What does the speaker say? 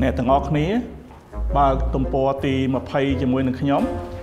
អ្នកទាំងអស់គ្នាបើកទំព័រទី20ជាមួយនឹងខ្ញុំ